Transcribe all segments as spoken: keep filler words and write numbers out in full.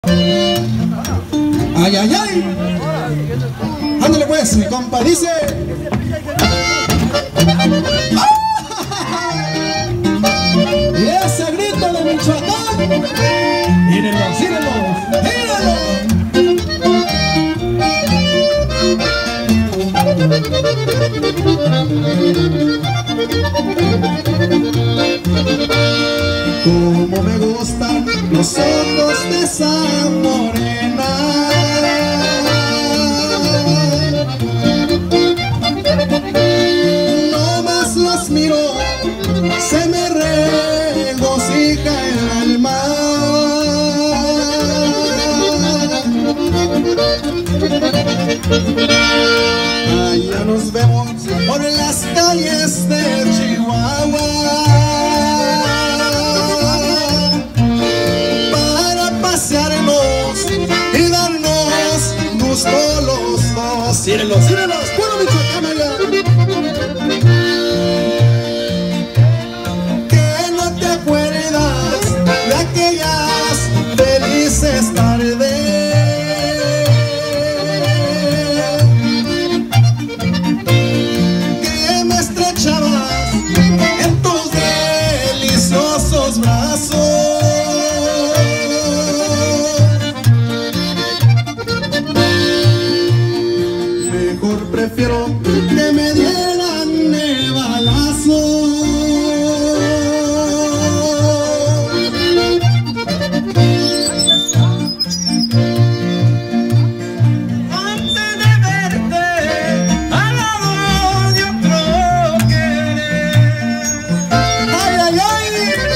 Ay, ay, ay. Ándale pues, mi compa, dice. Y ese grito de Michoacán. Mírenlo, mírenlo, mírenlo. Como me gustan los ojos de esa morena, no más los miro, se me regocija el alma. Allá nos vemos por las calles de Chihuahua, y darnos gusto los dos. Sírenlos, sírenlos, puro Michoacán allá. Que no te acuerdas de aquellas felices tardes, que me estrechabas en tus deliciosos brazos. Prefiero que me dieran el balazo. Antes de verte al lado de otro querer. Ay, ay, ay.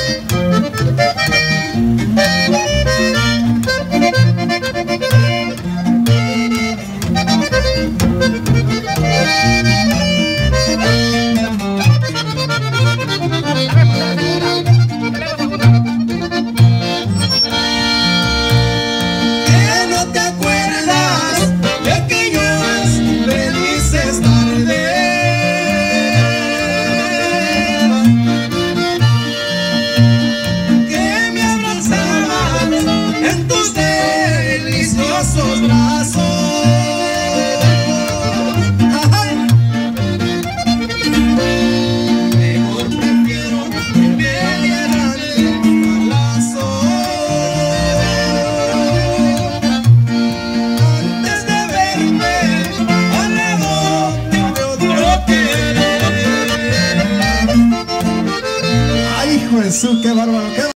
Brazos. Ay. Mejor prefiero que me dieran el balazo antes de verme al lado de otro querer. Ay, hijo de su, qué bárbaro.